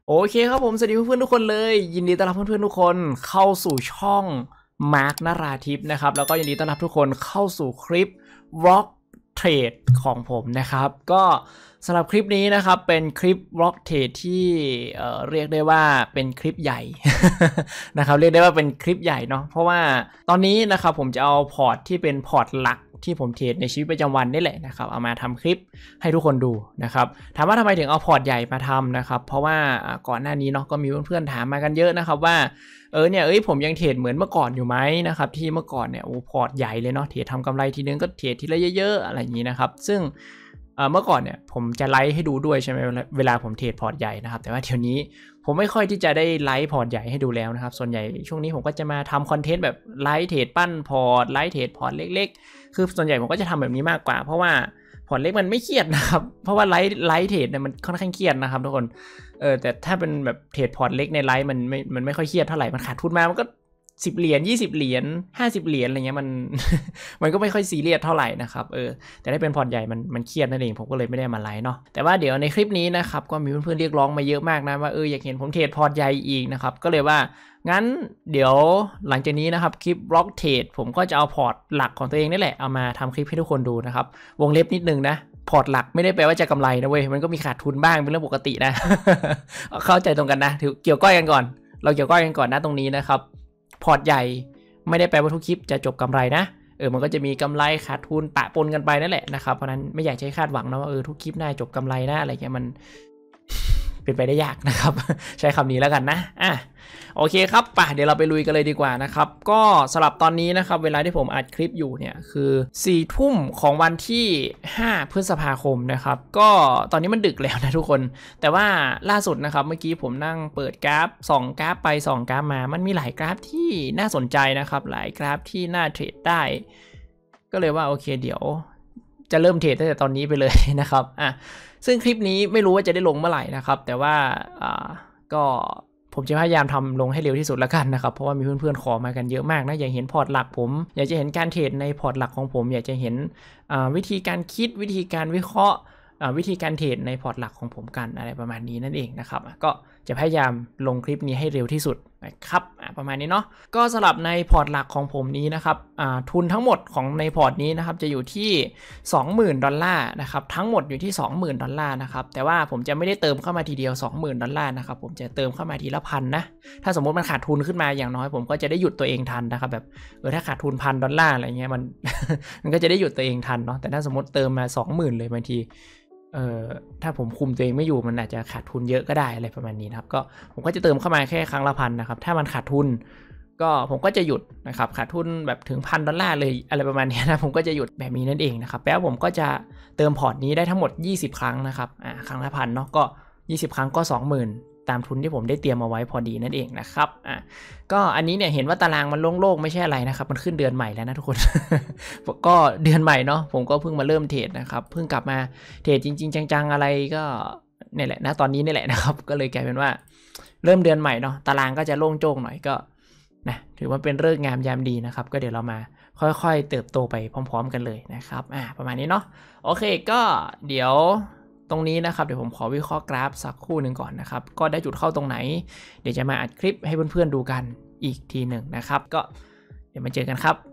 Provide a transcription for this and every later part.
โอเคครับผมสวัสดีเพื่อนๆทุกคนเลยยินดีต้อนรับเพื่อนๆทุกคนเข้าสู่ช่องมาร์คนราทิพย์นะครับแล้วก็ยินดีต้อนรับทุกคนเข้าสู่คลิป Rock Trade ของผมนะครับก็สำหรับคลิปนี้นะครับเป็นคลิป Rock Trade ที่เรียกได้ว่าเป็นคลิปใหญ่ นะครับเรียกได้ว่าเป็นคลิปใหญ่เนาะเพราะว่าตอนนี้นะครับผมจะเอาพอร์ตที่เป็นพอร์ตหลักที่ผมเทรดในชีวิตประจำวันนี่แหละนะครับเอามาทำคลิปให้ทุกคนดูนะครับถามว่าทำไมถึงเอาพอร์ตใหญ่มาทำนะครับเพราะว่าก่อนหน้านี้เนาะก็มีเพื่อนๆถามมากันเยอะนะครับว่าผมยังเทรดเหมือนเมื่อก่อนอยู่ไหมนะครับที่เมื่อก่อนเนี่ยพอร์ตใหญ่เลยเนาะเทรดทำกำไรทีนึงก็เทรดทีละเยอะๆอะไรอย่างนี้นะครับซึ่งเมื่อก่อนเนี่ยผมจะไลฟ์ให้ดูด้วยใช่ไหมเวลาผมเทรดพอร์ตใหญ่นะครับแต่ว่าเดี๋ยวนี้ผมไม่ค่อยที่จะได้ไลฟ์พอร์ตใหญ่ให้ดูแล้วนะครับส่วนใหญ่ช่วงนี้ผมก็จะมาทำคอนเทนต์แบบไลฟ์เทรดปั้นพอร์ตไลฟ์เทรดพอร์ตเล็กๆคือส่วนใหญ่ผมก็จะทำแบบนี้มากกว่าเพราะว่าพอร์ตเล็กมันไม่เครียดนะครับเพราะว่าไลฟ์เทรดเนี่ยมันค่อนข้างเครียดนะครับทุกคนแต่ถ้าเป็นแบบเทรดพอร์ตเล็กในไลฟ์มันไม่ค่อยเครียดเท่าไหร่มันขาดทุนมามันก็10 เหรียญ20 เหรียญ50 เหรียญอะไรเงี้ยมันก็ไม่ค่อยซีเรียสเท่าไหร่นะครับแต่ถ้าเป็นพอร์ตใหญ่มันเครียดนั่นเองผมก็เลยไม่ได้มาไลฟ์เนาะแต่ว่าเดี๋ยวในคลิปนี้นะครับก็มีเพื่อนๆเรียกร้องมาเยอะมากนะว่าอยากเห็นผมเทรดพอร์ตใหญ่อีกนะครับก็เลยว่างั้นเดี๋ยวหลังจากนี้นะครับคลิป Rock Trade ผมก็จะเอาพอร์ตหลักของตัวเองนี่แหละเอามาทำคลิปให้ทุกคนดูนะครับวงเล็บนิดนึงนะพอร์ตหลักไม่ได้แปลว่าจะกำไรนะเว้ยมันก็มีขาดทุนบ้างเป็นเรื่องปกตินะ เข้าใจตรงกันนะถือเกี่ยวก้อยกันก่อนเราเกี่ยวก้อยกันก่อนนะตรงนี้นะครับพอร์ตใหญ่ไม่ได้แปลว่าทุกคลิปจะจบกำไรนะมันก็จะมีกำไรขาดทุนปะปนกันไปนั่นแหละนะครับเพราะนั้นไม่อยากใช้คาดหวังนะว่าทุกคลิปน่าจบกำไรนะอะไรเงี้ยมันเป็นไปได้ยากนะครับ ใช้คำนี้แล้วกันนะโอเคครับป่ะเดี๋ยวเราไปลุยกันเลยดีกว่านะครับก็สำหรับตอนนี้นะครับเวลาที่ผมอัดคลิปอยู่เนี่ยคือ4 ทุ่มของวันที่5 พฤษภาคมนะครับก็ตอนนี้มันดึกแล้วนะทุกคนแต่ว่าล่าสุดนะครับเมื่อกี้ผมนั่งเปิดกราฟส่องกราฟไปส่องกราฟมามันมีหลายกราฟที่น่าสนใจนะครับหลายกราฟที่น่าเทรดได้ก็เลยว่าโอเคเดี๋ยวจะเริ่มเทรดตั้งแต่ตอนนี้ไปเลยนะครับซึ่งคลิปนี้ไม่รู้ว่าจะได้ลงเมื่อไหร่นะครับแต่ว่าก็ผมจะพยายามทำลงให้เร็วที่สุดแล้วกันนะครับเพราะว่ามีเพื่อนๆขอมากันเยอะมากนะอยากเห็นพอร์ตหลักผมอยากจะเห็นการเทรดในพอร์ตหลักของผมอยากจะเห็นวิธีการคิดวิธีการวิเคราะห์วิธีการเทรดในพอร์ตหลักของผมกันอะไรประมาณนี้นั่นเองนะครับก็จะพยายามลงคลิปนี้ให้เร็วที่สุดนะครับประมาณนี้เนาะก็สำหรับในพอร์ตหลักของผมนี้นะครับทุนทั้งหมดของในพอร์ตนี้นะครับจะอยู่ที่ $20,000 นะครับทั้งหมดอยู่ที่ $20,000 นะครับแต่ว่าผมจะไม่ได้เติมเข้ามาทีเดียว $20,000 นะครับผมจะเติมเข้ามาทีละพันนะถ้าสมมติมันขาดทุนขึ้นมาอย่างน้อยผมก็จะได้หยุดตัวเองทันนะครับแบบถ้าขาดทุน$1,000อะไรเงี้ยมัน มันก็จะได้หยุดตัวเองทันเนาะแต่ถ้าสมมติเติมมา 20,000 เลยบางทีถ้าผมคุมตัวเองไม่อยู่มันอาจจะขาดทุนเยอะก็ได้อะไรประมาณนี้นะครับก็ผมก็จะเติมเข้ามาแค่ครั้งละ1,000นะครับถ้ามันขาดทุนก็ผมก็จะหยุดนะครับขาดทุนแบบถึง$1,000เลยอะไรประมาณนี้นะผมก็จะหยุดแบบนี้นั่นเองนะครับแปลว่าผมก็จะเติมพอร์ตนี้ได้ทั้งหมด20 ครั้งนะครับครั้งละ1,000เนาะก็20 ครั้งก็ 20,000ตามทุนที่ผมได้เตรียมเอาไว้พอดีนั่นเองนะครับก็อันนี้เนี่ยเห็นว่าตารางมันโล่งๆไม่ใช่อะไรนะครับมันขึ้นเดือนใหม่แล้วนะทุกคน ก็เดือนใหม่เนาะผมก็เพิ่งมาเริ่มเทรดนะครับเพิ่งกลับมาเทรดจริงๆจังๆอะไรก็นี่แหละนะตอนนี้นี่แหละนะครับก็เลยกลายเป็นว่าเริ่มเดือนใหม่เนาะตารางก็จะโล่งโจ้งหน่อยก็นะถือว่าเป็นฤกษ์งามยามดีนะครับก็เดี๋ยวเรามาค่อยๆเติบโตไปพร้อมๆกันเลยนะครับประมาณนี้เนาะโอเคก็เดี๋ยวตรงนี้นะครับเดี๋ยวผมขอวิเคราะห์กราฟสักครู่หนึ่งก่อนนะครับก็ได้จุดเข้าตรงไหนเดี๋ยวจะมาอัดคลิปให้เพื่อนๆดูกันอีกทีหนึ่งนะครับก็เดี๋ยวมาเจอกันครับ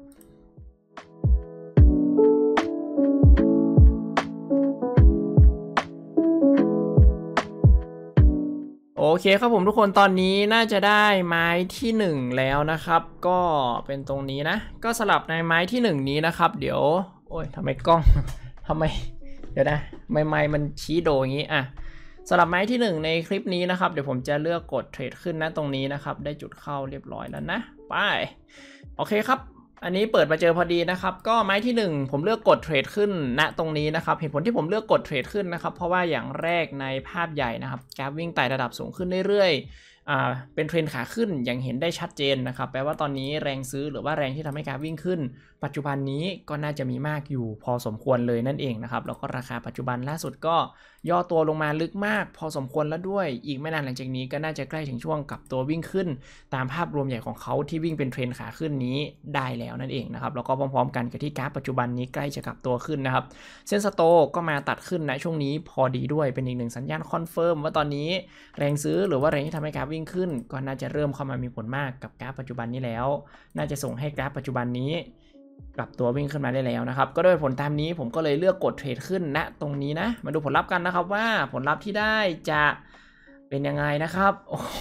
โอเคครับผมทุกคนตอนนี้น่าจะได้ไม้ที่1แล้วนะครับก็เป็นตรงนี้นะก็สลับในไม้ที่1นี้นะครับเดี๋ยวโอ้ยทำไมกล้องทำไมเดี๋ยวนะไม้มันชี้โดอย่างนี้สลับไม้ที่1ในคลิปนี้นะครับเดี๋ยวผมจะเลือกกดเทรดขึ้นนะตรงนี้นะครับได้จุดเข้าเรียบร้อยแล้วนะไปโอเคครับอันนี้เปิดมาเจอพอดีนะครับก็ไม้ที่1ผมเลือกกดเทรดขึ้นณตรงนี้นะครับเหตุผลที่ผมเลือกกดเทรดขึ้นนะครับเพราะว่าอย่างแรกในภาพใหญ่นะครับกราฟวิ่งไต่ระดับสูงขึ้นเรื่อยเป็นเทรนขาขึ้นอย่างเห็นได้ชัดเจนนะครับแปลว่าตอนนี้แรงซื้อหรือว่าแรงที่ทำให้กราฟวิ่งขึ้นปัจจุบันนี้ก็น่าจะมีมากอยู่พอสมควรเลยนั่นเองนะครับแล้วก็ราคาปัจจุบันล่าสุดก็ย่อตัวลงมาลึกมากพอสมควรแล้วด้วยอีกไม่นานหลังจากนี้ก็น่าจะใกล้ถึงช่วงกลับตัววิ่งขึ้นตามภาพรวมใหญ่ของเขาที่วิ่งเป็นเทรนขาขึ้นนี้ได้แล้วนั่นเองนะครับแล้วก็พร้อมๆกันกับที่กราฟปัจจุบันนี้ใกล้จะกลับตัวขึ้นนะครับเส้นสโตก็มาตัดขึ้นนะช่วงนี้พอดีด้วยเป็นอีกหนึ่งสัญญาณคอนเฟิร์มว่าตอนนี้แรงซื้อหรือว่าแรงที่ทำให้กราฟวิ่งขึ้นก็น่าจะเริ่มเข้ามามีผลมากกับกราฟปัจจุบันนี้แล้วน่าจะส่งให้กราฟปัจจุบันนี้กลับตัววิ่งขึ้นมาได้แล้วนะครับก็ด้วยผลตามนี้ผมก็เลยเลือกกดเทรดขึ้นณตรงนี้นะมาดูผลลัพธ์กันนะครับว่าผลลัพธ์ที่ได้จะเป็นยังไงนะครับ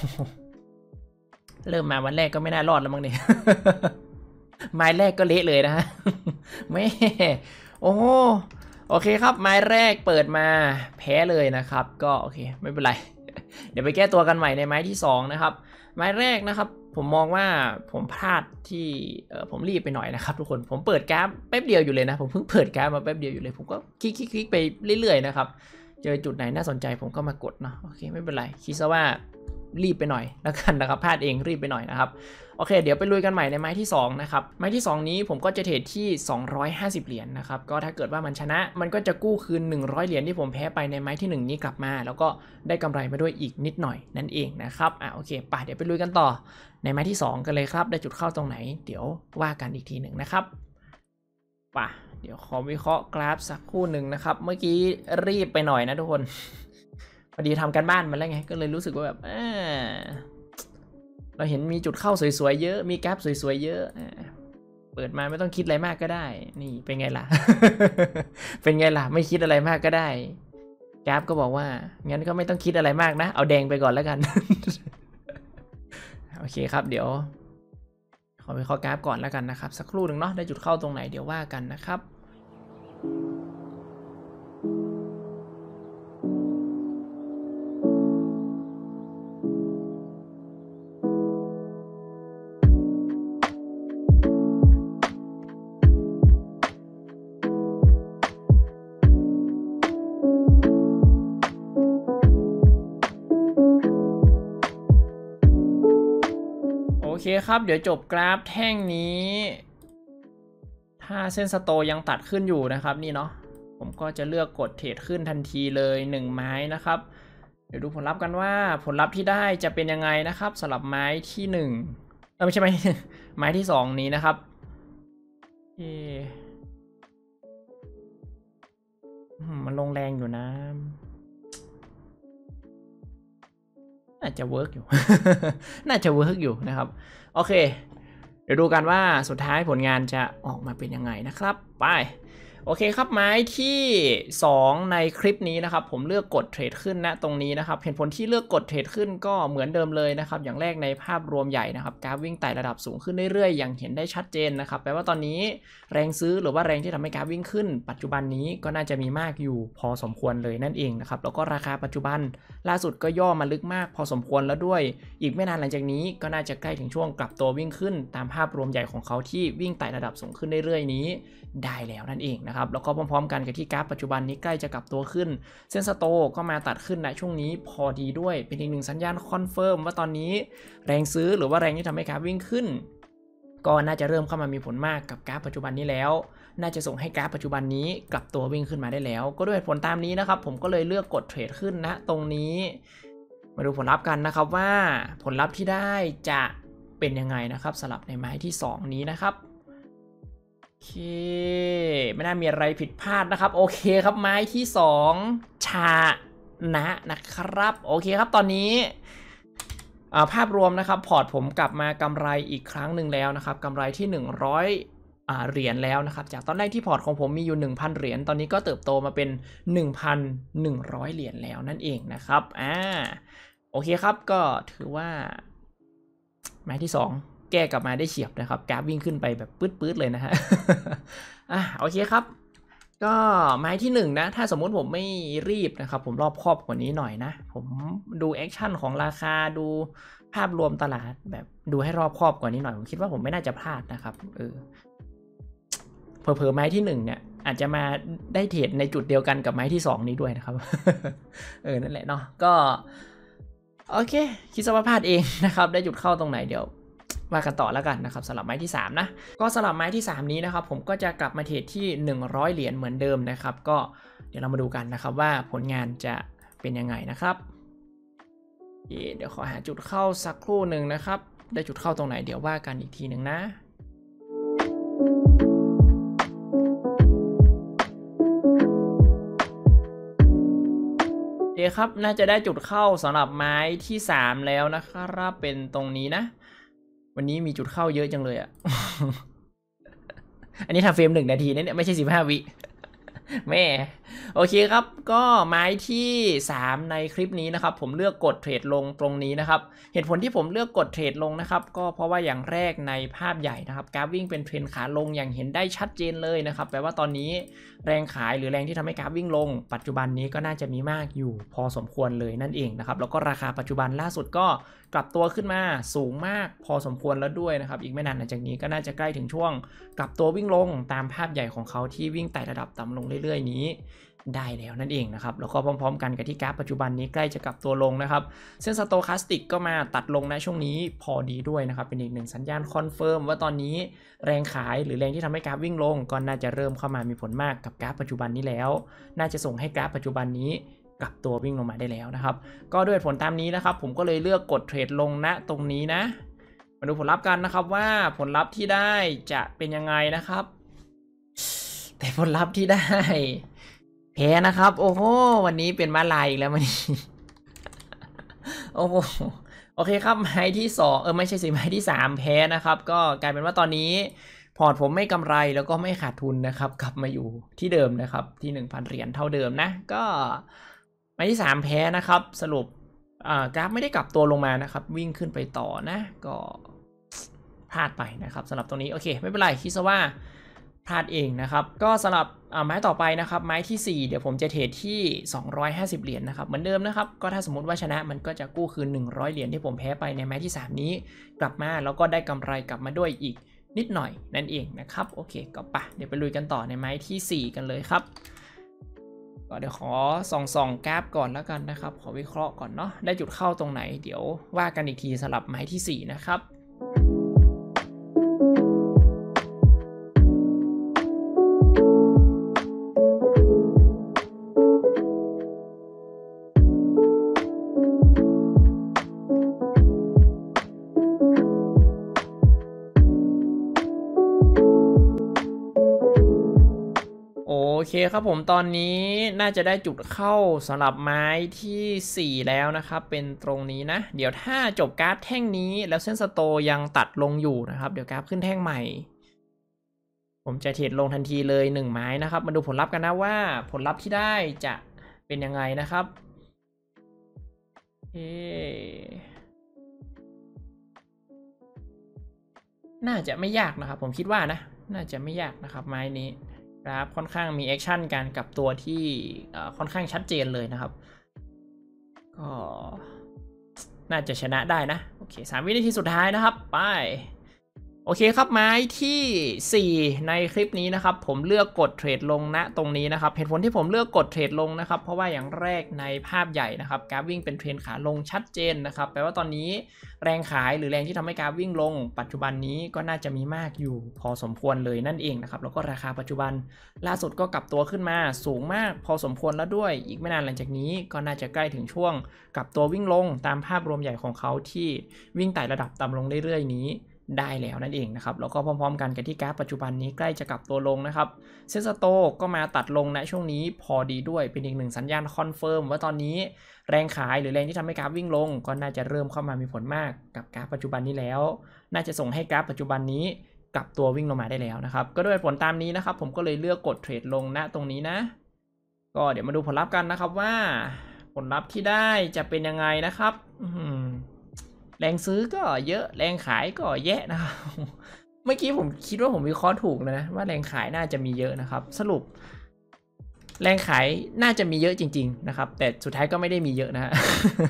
เริ่มมาวันแรกก็ไม่น่ารอดแล้วมั้งเนี่ย ไม้แรกก็เละเลยนะฮะ ไม่โอ้โอเคครับไม้แรกเปิดมาแพ้เลยนะครับก็โอเคไม่เป็นไร เดี๋ยวไปแก้ตัวกันใหม่ในไม้ที่2นะครับไม้แรกนะครับผมมองว่าผมพลาดที่ผมรีบไปหน่อยนะครับทุกคนผมเปิดกราฟแป๊บเดียวอยู่เลยนะผมเพิ่งเปิดกราฟมาแป๊บเดียวอยู่เลยผมก็คลิกไปเรื่อยๆนะครับเจอจุดไหนน่าสนใจผมก็มากดเนาะโอเคไม่เป็นไรคิดซะว่ารีบไปหน่อยแล้วกันนะครับพลาดเองรีบไปหน่อยนะครับโอเคเดี๋ยวไปลุยกันใหม่ในไม้ที่2นะครับไม้ที่2นี้ผมก็จะเทรดที่250เหรียญนะครับก็ถ้าเกิดว่ามันชนะมันก็จะกู้คืน100เหรียญที่ผมแพ้ไปในไม้ที่1นี้กลับมาแล้วก็ได้กำไรมาด้วยอีกนิดหน่อยนั่นเองนะครับโอเคป่ะเดี๋ยวไปลุยกันต่อในไม้ที่2กันเลยครับได้จุดเข้าตรงไหนเดี๋ยวว่ากันอีกทีหนึ่งนะครับป่ะเดี๋ยวขอวิเคราะห์กราฟสักครู่หนึ่งนะครับเมื่อกี้รีบไปหน่อยนะทุกคนพอดีทำการบ้านมาแล้วไงก็เลยรู้สึกว่าแบบเราเห็นมีจุดเข้าสวยๆเยอะมีกราฟสวยๆเยอะเปิดมาไม่ต้องคิดอะไรมากก็ได้นี่เป็นไงล่ะ เป็นไงล่ะไม่คิดอะไรมากก็ได้กราฟก็บอกว่างั้นก็ไม่ต้องคิดอะไรมากนะเอาแดงไปก่อนแล้วกัน โอเคครับเดี๋ยวขอไปข้อกราฟก่อนแล้วกันนะครับสักครู่หนึ่งเนาะได้จุดเข้าตรงไหนเดี๋ยวว่ากันนะครับโอเคครับเดี๋ยวจบกราฟแท่งนี้ถ้าเส้นสโตยังตัดขึ้นอยู่นะครับนี่เนาะผมก็จะเลือกกดเทรดขึ้นทันทีเลย1ไม้นะครับเดี๋ยวดูผลลัพธ์กันว่าผลลัพธ์ที่ได้จะเป็นยังไงนะครับสำหรับไม้ที่1ไม่ใช่ไม้ไม้ที่2นี้นะครับมันลงแรงอยู่นะน่าจะเวิร์กอยู่ น่าจะเวิร์กอยู่นะครับโอเคเดี๋ยวดูกันว่าสุดท้ายผลงานจะออกมาเป็นยังไงนะครับไปโอเคครับไม้ที่2ในคลิปนี้นะครับผมเลือกกดเทรดขึ้นนะตรงนี้นะครับเหตุผลที่เลือกกดเทรดขึ้นก็เหมือนเดิมเลยนะครับอย่างแรกในภาพรวมใหญ่นะครับกราฟวิ่งไต่ระดับสูงขึ้นเรื่อยๆอย่างเห็นได้ชัดเจนนะครับแปลว่าตอนนี้แรงซื้อหรือว่าแรงที่ทำให้กราฟวิ่งขึ้นปัจจุบันนี้ก็น่าจะมีมากอยู่พอสมควรเลยนั่นเองนะครับแล้วก็ราคาปัจจุบันล่าสุดก็ย่อมาลึกมากพอสมควรแล้วด้วยอีกไม่นานหลังจากนี้ก็น่าจะใกล้ถึงช่วงกลับตัววิ่งขึ้นตามภาพรวมใหญ่ของเขาที่วิ่งไต่ระดับสูงขึ้นเรื่อยๆนี้ได้แล้วนั่นเองนะครับแล้วก็พร้อมๆกันกับที่กราฟปัจจุบันนี้ใกล้จะกลับตัวขึ้นเส้นสโตก็มาตัดขึ้นนะช่วงนี้พอดีด้วยเป็นอีกหนึ่งสัญญาณคอนเฟิร์มว่าตอนนี้แรงซื้อหรือว่าแรงที่ทำให้กราฟวิ่งขึ้นก็น่าจะเริ่มเข้ามามีผลมากกับกราฟปัจจุบันนี้แล้วน่าจะส่งให้กราฟปัจจุบันนี้กลับตัววิ่งขึ้นมาได้แล้วก็ด้วยผลตามนี้นะครับผมก็เลยเลือกกดเทรดขึ้นนะตรงนี้มาดูผลลัพธ์กันนะครับว่าผลลัพธ์ที่ได้จะเป็นยังไงนะครับสำหรับในไม้ที่2นี้นะครับโอเคไม่น่ามีอะไรผิดพลาดนะครับโอเคครับไม้ที่2ชนะครับโอเคครับตอนนี้ภาพรวมนะครับพอร์ตผมกลับมากำไรอีกครั้งหนึ่งแล้วนะครับกำไรที่100เหรียญแล้วนะครับจากตอนแรกที่พอร์ตของผมมีอยู่ 1,000 เหรียญตอนนี้ก็เติบโตมาเป็น 1,100 เหรียญแล้วนั่นเองนะครับโอเคครับก็ถือว่าไม้ที่2แก้กลับมาได้เฉียบนะครับกราฟวิ่งขึ้นไปแบบปื๊ดๆเลยนะฮะ โอเคครับก็ไม้ที่1นะถ้าสมมุติผมไม่รีบนะครับผมรอบคอบกว่านี้หน่อยนะผมดูแอคชั่นของราคาดูภาพรวมตลาดแบบดูให้รอบคอบกว่านี้หน่อยผมคิดว่าผมไม่น่าจะพลาดนะครับเผลอๆไม้ที่1เนี่ยอาจจะมาได้เทรดในจุดเดียวกันกับไม้ที่2นี้ด้วยนะครับ นั่นแหละเนาะก็โอเคคิดว่าพลาดเองนะครับได้จุดเข้าตรงไหนเดี๋ยวมากันต่อแล้วกันนะครับสำหรับไม้ที่3นะก็สำหรับไม้ที่3นี้นะครับผมก็จะกลับมาเทรดที่100เหรียญเหมือนเดิมนะครับก็เดี๋ยวเรามาดูกันนะครับว่าผลงานจะเป็นยังไงนะครับเดี๋ยวขอหาจุดเข้าสักครู่หนึ่งนะครับได้จุดเข้าตรงไหนเดี๋ยวว่ากันอีกทีหนึ่งนะโอเคครับน่าจะได้จุดเข้าสำหรับไม้ที่3แล้วนะครับเป็นตรงนี้นะวันนี้มีจุดเข้าเยอะจังเลยอ่ะ อันนี้ทำเฟรม1 นาทีเนี่ยไม่ใช่15 วิแม่โอเคครับก็ไม้ที่3ในคลิปนี้นะครับผมเลือกกดเทรดลงตรงนี้นะครับเหตุผลที่ผมเลือกกดเทรดลงนะครับก็เพราะว่าอย่างแรกในภาพใหญ่นะครับกราฟวิ่งเป็นเทรนขาลงอย่างเห็นได้ชัดเจนเลยนะครับแปลว่าตอนนี้แรงขายหรือแรงที่ทำให้กราฟวิ่งลงปัจจุบันนี้ก็น่าจะมีมากอยู่พอสมควรเลยนั่นเองนะครับแล้วก็ราคาปัจจุบันล่าสุดก็กลับตัวขึ้นมาสูงมากพอสมควรแล้วด้วยนะครับอีกไม่นานหลังจากนี้ก็น่าจะใกล้ถึงช่วงกลับตัววิ่งลงตามภาพใหญ่ของเขาที่วิ่งไต่ระดับต่ำลงเรื่อยๆนี้ได้แล้วนั่นเองนะครับแล้วก็พร้อมๆกันกับที่กราฟปัจจุบันนี้ใกล้จะกลับตัวลงนะครับเส้นสโตคาสติกก็มาตัดลงในช่วงนี้พอดีด้วยนะครับเป็นอีกหนึ่งสัญญาณคอนเฟิร์มว่าตอนนี้แรงขายหรือแรงที่ทำให้กราฟวิ่งลงก็น่าจะเริ่มเข้ามามีผลมากกับกราฟปัจจุบันนี้แล้วน่าจะส่งให้กราฟปัจจุบันนี้กลับตัววิ่งลงมาได้แล้วนะครับก็ด้วยผลตามนี้นะครับผมก็เลยเลือกกดเทรดลงณตรงนี้นะมาดูผลลัพธ์กันนะครับว่าผลลัพธ์ที่ได้จะเป็นยังไงนะครับแต่ผลลัพธ์ที่ได้แพ้นะครับโอ้โหวันนี้เป็นมาลายอีกแล้ววันนี้โอ้โหโอเคครับไม้ที่2ไม่ใช่สิไม้ที่3แพ้นะครับก็กลายเป็นว่าตอนนี้พอร์ตผมไม่กำไรแล้วก็ไม่ขาดทุนนะครับกลับมาอยู่ที่เดิมนะครับที่ 1,000 เหรียญเท่าเดิมนะก็ไม้ที่3แพ้นะครับสรุปกราฟไม่ได้กลับตัวลงมานะครับวิ่งขึ้นไปต่อนะก็พลาดไปนะครับสำหรับตรงนี้โอเคไม่เป็นไรคิดซะว่าพลาดเองนะครับก็สำหรับไม้ต่อไปนะครับไม้ที่4เดี๋ยวผมจะเทรดที่250เหรียญนะครับเหมือนเดิมนะครับก็ถ้าสมมติว่าชนะมันก็จะกู้คืน100เหรียญที่ผมแพ้ไปในไม้ที่3นี้กลับมาแล้วก็ได้กำไรกลับมาด้วยอีกนิดหน่อยนั่นเองนะครับโอเคก็ไปเดี๋ยวไปลุยกันต่อในไม้ที่4กันเลยครับก็เดี๋ยวขอส่องกราฟก่อนแล้วกันนะครับขอวิเคราะห์ก่อนเนาะได้จุดเข้าตรงไหนเดี๋ยวว่ากันอีกทีสำหรับไม้ที่4นะครับโอเคครับผมตอนนี้น่าจะได้จุดเข้าสำหรับไม้ที่4แล้วนะครับเป็นตรงนี้นะเดี๋ยวถ้าจบกราฟแท่งนี้แล้วเส้นสโตยังตัดลงอยู่นะครับเดี๋ยวกราฟขึ้นแท่งใหม่ผมจะเทรดลงทันทีเลย1ไม้นะครับมาดูผลลัพธ์กันนะว่าผลลัพธ์ที่ได้จะเป็นยังไงนะครับน่าจะไม่ยากนะครับผมคิดว่านะน่าจะไม่ยากนะครับไม้นี้ครับค่อนข้างมีแอคชั่นการกลับตัวที่ค่อนข้างชัดเจนเลยนะครับก็น่าจะชนะได้นะโอเค3 วินาทีสุดท้ายนะครับไปโอเคครับไม้ที่4ในคลิปนี้นะครับผมเลือกกดเทรดลงณตรงนี้นะครับเหตุผลที่ผมเลือกกดเทรดลงนะครับเพราะว่าอย่างแรกในภาพใหญ่นะครับกราฟวิ่งเป็นเทรนขาลงชัดเจนนะครับแปลว่าตอนนี้แรงขายหรือแรงที่ทำให้กราฟวิ่งลงปัจจุบันนี้ก็น่าจะมีมากอยู่พอสมควรเลยนั่นเองนะครับแล้วก็ราคาปัจจุบันล่าสุดก็กลับตัวขึ้นมาสูงมากพอสมควรแล้วด้วยอีกไม่นานหลังจากนี้ก็น่าจะใกล้ถึงช่วงกลับตัววิ่งลงตามภาพรวมใหญ่ของเขาที่วิ่งไต่ระดับต่ำลงเรื่อยๆนี้ได้แล้วนั่นเองนะครับแล้วก็พร้อมๆกันกับที่กราฟปัจจุบันนี้ใกล้จะกลับตัวลงนะครับเส้นสโตก็มาตัดลงณช่วงนี้พอดีด้วยเป็นอีกหนึ่งสัญญาณคอนเฟิร์มว่าตอนนี้แรงขายหรือแรงที่ทำให้กราฟวิ่งลงก็น่าจะเริ่มเข้ามามีผลมากกับกราฟปัจจุบันนี้แล้วน่าจะส่งให้กราฟปัจจุบันนี้กลับตัววิ่งลงมาได้แล้วนะครับก็ด้วยผลตามนี้นะครับผมก็เลยเลือกกดเทรดลงณตรงนี้นะก็เดี๋ยวมาดูผลลัพธ์กันนะครับว่าผลลัพธ์ที่ได้จะเป็นยังไงนะครับแรงซื้อก็เยอะแรงขายก็แย่นะครับเมื่อกี้ผมคิดว่าผมวิเคราะห์ถูกเลยนะว่าแรงขายน่าจะมีเยอะนะครับสรุปแรงขายน่าจะมีเยอะจริงๆนะครับแต่สุดท้ายก็ไม่ได้มีเยอะนะฮะ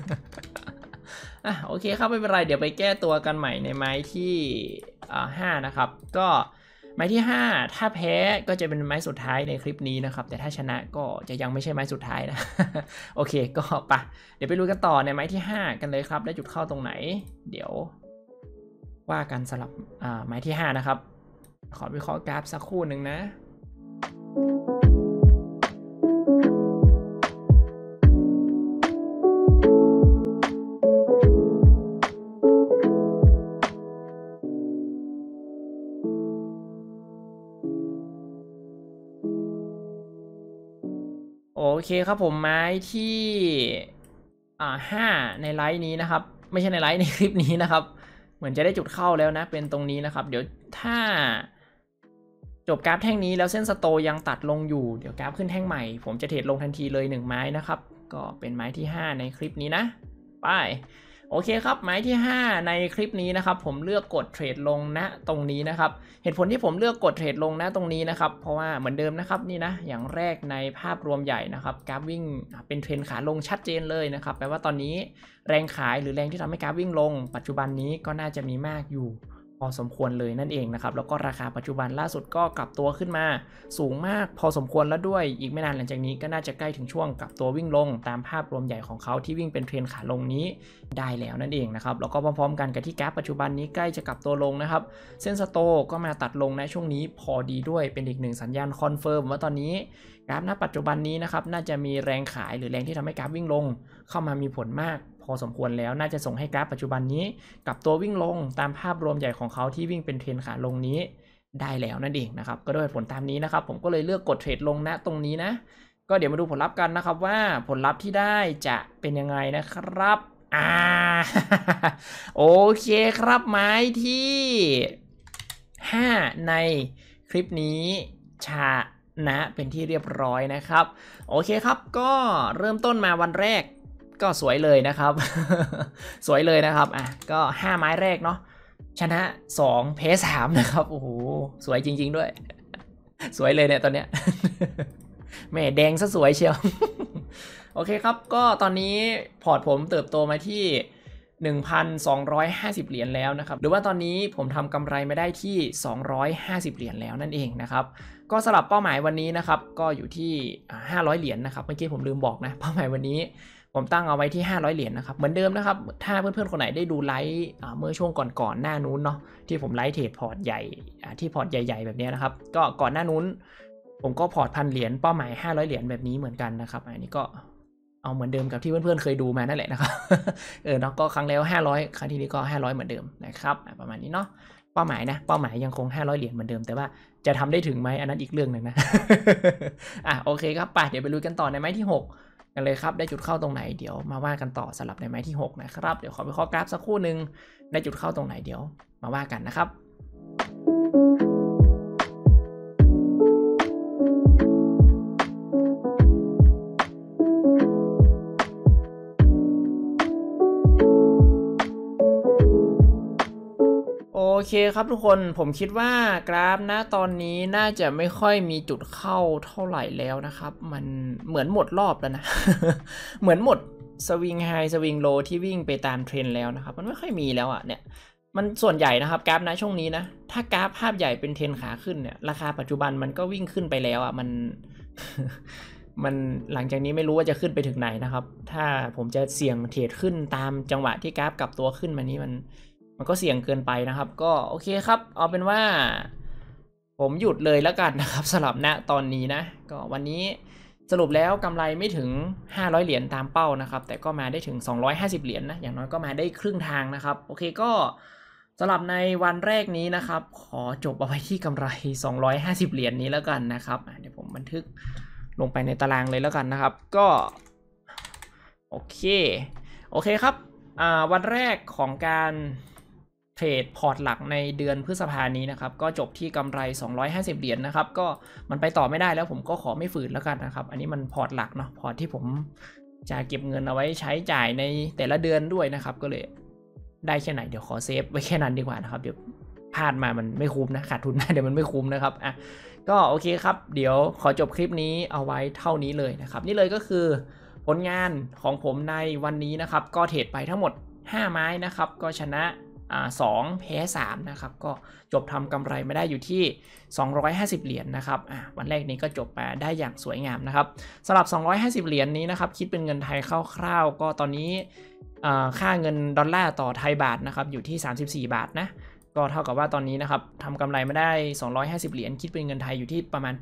โอเคครับไม่เป็นไรเดี๋ยวไปแก้ตัวกันใหม่ในไม้ที่5นะครับก็ไม้ที่5ถ้าแพ้ก็จะเป็นไม้สุดท้ายในคลิปนี้นะครับแต่ถ้าชนะก็จะยังไม่ใช่ไม้สุดท้ายนะ โอเคก็ปะเดี๋ยวไปดูกันต่อในไม้ที่5กันเลยครับได้จุดเข้าตรงไหนเดี๋ยวว่ากันสลับไม้ที่5นะครับขอวิเคราะห์กราฟสักครู่หนึ่งนะโอเคครับผมไม้ที่5ในไลฟ์นี้นะครับไม่ใช่ในไลฟ์ในคลิปนี้นะครับเหมือนจะได้จุดเข้าแล้วนะเป็นตรงนี้นะครับเดี๋ยวถ้าจบกราฟแท่งนี้แล้วเส้นสโตยังตัดลงอยู่เดี๋ยวกราฟขึ้นแท่งใหม่ผมจะเทรดลงทันทีเลย1ไม้นะครับก็เป็นไม้ที่5ในคลิปนี้นะไปโอเคครับไม้ที่5ในคลิปนี้นะครับผมเลือกกดเทรดลงณตรงนี้นะครับเหตุผลที่ผมเลือกกดเทรดลงณตรงนี้นะครับเพราะว่าเหมือนเดิมนะครับนี่นะอย่างแรกในภาพรวมใหญ่นะครับกราฟวิ่งเป็นเทรนขาลงชัดเจนเลยนะครับแปลว่าตอนนี้แรงขายหรือแรงที่ทำให้กราฟวิ่งลงปัจจุบันนี้ก็น่าจะมีมากอยู่พอสมควรเลยนั่นเองนะครับแล้วก็ราคาปัจจุบันล่าสุดก็กลับตัวขึ้นมาสูงมากพอสมควรแล้วด้วยอีกไม่นานหลังจากนี้ก็น่าจะใกล้ถึงช่วงกลับตัววิ่งลงตามภาพรวมใหญ่ของเขาที่วิ่งเป็นเทรนขาลงนี้ได้แล้วนั่นเองนะครับแล้วก็พร้อมๆกันกับที่กราฟปัจจุบันนี้ใกล้จะกลับตัวลงนะครับเส้นสโตก็มาตัดลงในช่วงนี้พอดีด้วยเป็นอีกหนึ่งสัญญาณคอนเฟิร์มว่าตอนนี้กราฟณปัจจุบันนี้นะครับน่าจะมีแรงขายหรือแรงที่ทำให้กราฟวิ่งลงเข้ามามีผลมากพอสมควรแล้วน่าจะส่งให้กราฟปัจจุบันนี้กับตัววิ่งลงตามภาพรวมใหญ่ของเขาที่วิ่งเป็นเทรนขาลงนี้ได้แล้วนั่นเองนะครับก็ด้วยผลตามนี้นะครับผมก็เลยเลือกกดเทรดลงณตรงนี้นะก็เดี๋ยวมาดูผลลัพธ์กันนะครับว่าผลลัพธ์ที่ได้จะเป็นยังไงนะครับโอเคครับไม้ที่5ในคลิปนี้ชนะเป็นที่เรียบร้อยนะครับโอเคครับก็เริ่มต้นมาวันแรกก็สวยเลยนะครับ สวยเลยนะครับก็5ไม้แรกเนาะชนะ2แพ้3นะครับโอ้โหสวยจริงๆด้วย สวยเลยเนี่ยตอนเนี้ย แม่แดงซะสวยเชียว โอเคครับก็ตอนนี้พอร์ตผมเติบโตมาที่ 1,250 เหรียญแล้วนะครับหรือว่าตอนนี้ผมทำกำไรไม่ได้ที่250เหรียญแล้วนั่นเองนะครับก็สำหรับเป้าหมายวันนี้นะครับก็อยู่ที่500เหรียญนะครับเมื่อกี้ผมลืมบอกนะเป้าหมายวันนี้ผมตั้งเอาไว้ที่500เหรียญนะครับเหมือนเดิมนะครับถ้าเพื่อนๆคนไหนได้ดูไลฟ์เมื่อช่วงก่อนๆหน้านู้นเนาะที่ผมไลฟ์เทรดพอร์ตใหญ่ที่พอร์ตใหญ่ๆแบบนี้นะครับก็ก่อนหน้านู้นผมก็พอร์ต1,000 เหรียญเป้าหมาย500เหรียญแบบนี้เหมือนกันนะครับอันนี้ก็เอาเหมือนเดิมกับที่เพื่อนๆเคยดูมานั่นแหละนะครับ เนาะก็ครั้งแล้ว500ครั้งที่นี้ก็500เหมือนเดิมนะครับประมาณนี้เนาะเป้าหมายนะเป้าหมายยังคง500เหรียญเหมือนเดิมแต่ว่าจะทำได้ถึงไหมอันนั้นอีกเรื่องหนึ่งนะ โอเคครับไปเดี๋ยวไปลุยกันต่อในไม้ที่6กันเลยครับได้จุดเข้าตรงไหนเดี๋ยวมาว่ากันต่อสลับในไม้ที่6นะครับเดี๋ยวขอไปข้อกราฟสักครู่หนึ่งได้จุดเข้าตรงไหนเดี๋ยวมาว่ากันนะครับโอเคครับทุกคนผมคิดว่ากราฟนะตอนนี้น่าจะไม่ค่อยมีจุดเข้าเท่าไหร่แล้วนะครับมันเหมือนหมดรอบแล้วนะ เหมือนหมดสวิงไฮสวิงโลที่วิ่งไปตามเทรนแล้วนะครับมันไม่ค่อยมีแล้วเนี่ยมันส่วนใหญ่นะครับกราฟนะช่วงนี้นะถ้ากราฟภาพใหญ่เป็นเทรนขาขึ้นเนี่ยราคาปัจจุบันมันก็วิ่งขึ้นไปแล้วมัน มันหลังจากนี้ไม่รู้ว่าจะขึ้นไปถึงไหนนะครับถ้าผมจะเสี่ยงเทรดขึ้นตามจังหวะที่กราฟกลับตัวขึ้นมานี้มันก็เสี่ยงเกินไปนะครับก็โอเคครับเอาเป็นว่าผมหยุดเลยแล้วกันนะครับสำหรับณตอนนี้นะก็วันนี้สรุปแล้วกำไรไม่ถึง500เหรียญตามเป้านะครับแต่ก็มาได้ถึง250เหรียญนะอย่างน้อยก็มาได้ครึ่งทางนะครับโอเคก็สำหรับในวันแรกนี้นะครับขอจบเอาไว้ที่กำไร250เหรียญนี้แล้วกันนะครับเดี๋ยวผมบันทึกลงไปในตารางเลยแล้วกันนะครับก็โอเคครับวันแรกของการเทรดพอร์ตหลักในเดือนพฤษภานี้นะครับก็จบที่กำไร250เหรียญนะครับก็มันไปต่อไม่ได้แล้วผมก็ขอไม่ฝืนแล้วกันนะครับอันนี้มันพอร์ตหลักเนาะพอร์ตที่ผมจะเก็บเงินเอาไว้ใช้จ่ายในแต่ละเดือนด้วยนะครับก็เลยได้แค่ไหนเดี๋ยวขอเซฟไว้แค่นั้นดีกว่านะครับเดี๋ยวพลาดมามันไม่คุ้มนะขาดทุนมาเดี๋ยวมันไม่คุ้มนะครับก็โอเคครับเดี๋ยวขอจบคลิปนี้เอาไว้เท่านี้เลยนะครับนี่เลยก็คือผลงานของผมในวันนี้นะครับก็เทรดไปทั้งหมด5ไม้นะครับก็ชนะ 2แพ้3นะครับก็จบทำกำไรไม่ได้อยู่ที่250เหรียญนะครับวันแรกนี้ก็จบมาได้อย่างสวยงามนะครับสำหรับ250เหรียญนี้นะครับคิดเป็นเงินไทยคร่าวๆก็ตอนนี้ค่าเงินดอลลาร์ต่อไทยบาทนะครับอยู่ที่34 บาทนะก็เท่ากับว่าตอนนี้นะครับทำกำไรไม่ได้250เหรียญคิดเป็นเงินไทยอยู่ที่ประมาณ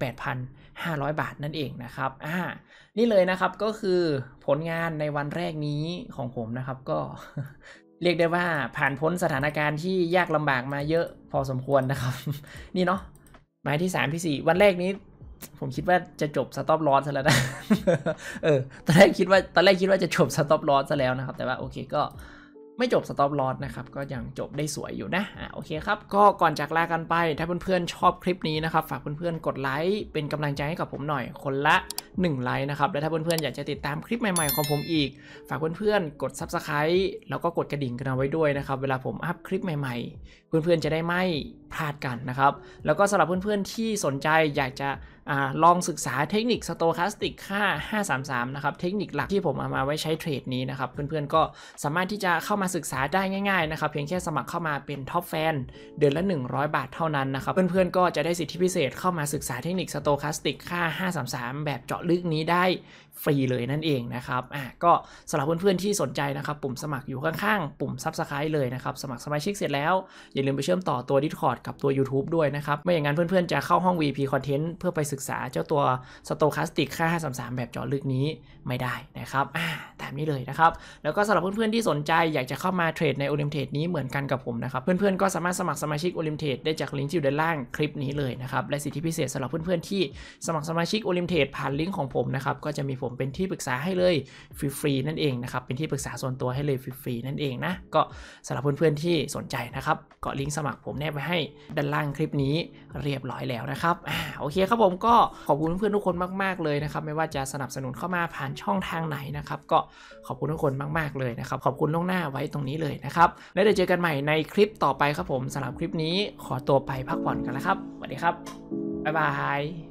8,500 บาทนั่นเองนะครับนี่เลยนะครับก็คือผลงานในวันแรกนี้ของผมนะครับก็ เรียกได้ว่าผ่านพ้นสถานการณ์ที่ยากลำบากมาเยอะพอสมควรนะครับ นี่เนาะหมายที่3ที่4วันแรกนี้ผมคิดว่าจะจบสต็อปลอสซะแล้วนะ ตอนแรกคิดว่าจะจบสต็อปลอสซะแล้วนะครับแต่ว่าโอเคก็ไม่จบสต็อปลอสนะครับก็ยังจบได้สวยอยู่นะโอเคครับก็ก่อนจากลากันไปถ้าเพื่อนๆชอบคลิปนี้นะครับฝากเพื่อนๆกดไลค์เป็นกำลังใจให้กับผมหน่อยคนละ1ไลค์นะครับและถ้าเพื่อนๆอยากจะติดตามคลิปใหม่ๆของผมอีกฝากเพื่อนๆกด Subscribe แล้วก็กดกระดิ่งกันเอาไว้ด้วยนะครับเวลาผมอัพคลิปใหม่ๆเพื่อนๆจะได้ไม่พลาดกันนะครับแล้วก็สำหรับเพื่อนๆที่สนใจอยากจะลองศึกษาเทคนิคสโตแคสติกค่า533นะครับเทคนิคหลักที่ผมเอามาไว้ใช้เทรดนี้นะครับเพื่อนๆก็สามารถที่จะเข้ามาศึกษาได้ง่ายๆนะครับเพียงแค่สมัครเข้ามาเป็นท็อปแฟนเดือนละ100 บาทเท่านั้นนะครับเพื่อนๆก็จะได้สิทธิพิเศษเข้ามาศึกษาเทคนิคสโตแคสติกค่า533แบบเจาะลึกนี้ได้ฟรีเลยนั่นเองนะครับก็สำหรับเพื่อนๆที่สนใจนะครับปุ่มสมัครอยู่ข้างๆปุ่ม Subscribe เลยนะครับสมัครสมาชิกเสร็จแล้วอย่าลืมไปเชื่อมต่อตัว Discord กับตัว YouTube ด้วยนะครับไม่อย่างนั้นเพื่อนๆจะเข้าห้อง VP Content เพื่อไปศึกษาเจ้าตัว Stochastic ค่า533แบบเจาะลึกนี้ไม่ได้นะครับตามนี้เลยนะครับแล้วก็สำหรับเพื่อนๆที่สนใจอยากจะเข้ามาเทรดใน Olim Trade นี้เหมือนกันกับผมนะครับเพื่อนๆก็สามารถสมัครสมาชิก Olim Trade ได้จากลิงก์ที่อยู่ด้านล่างคลิปนี้เลยนะครับและสิทธิพิเศษสำหรับเพื่อนๆที่สมัครสมาชิก Olim Trade ผ่านลิงก์ของผมนะครับก็จะมีผมเป็นที่ปรึกษาให้เลยฟรีๆนั่นเองนะครับเป็นที่ปรึกษาส่วนตัวให้เลยฟรีๆนั่นเองนะก็สำหรับเพื่อนๆที่สนใจนะครับก็ลิงก์สมัครผมแนบไว้ให้ด้านล่างคลิปนี้เรียบร้อยแล้วนะครับโอเคครับผมก็ขอบคุณเพื่อนๆทุกคนมากๆเลยนะครับไม่ว่าจะสนับสนุนเข้ามาผ่านช่องทางไหนนะครับก็ขอบคุณทุกคนมากๆเลยนะครับขอบคุณล่วงหน้าไว้ตรงนี้เลยนะครับแล้วเดี๋ยวเจอกันใหม่ในคลิปต่อไปครับผมสำหรับคลิปนี้ขอตัวไปพักผ่อนกันแล้วครับสวัสดีครับบ๊ายบาย